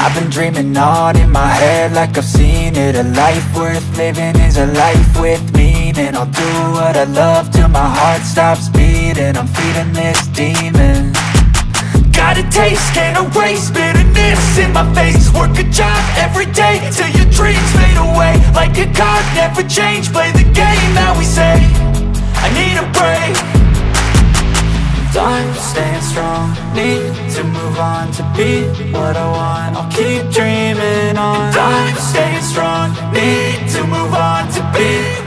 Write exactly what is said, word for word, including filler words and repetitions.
I've been dreaming on in my head like I've seen it. A life worth living is a life with meaning. I'll do what I love till my heart stops beating. I'm feeding this demon. Got a taste, can't erase bitterness in my face. Work a job every day till your dreams fade away. Like a card, never change, play the game that we say. I need a break. I'm staying strong, need to move on to be what I want. I'll keep dreaming on. I'm staying strong, need to move on to be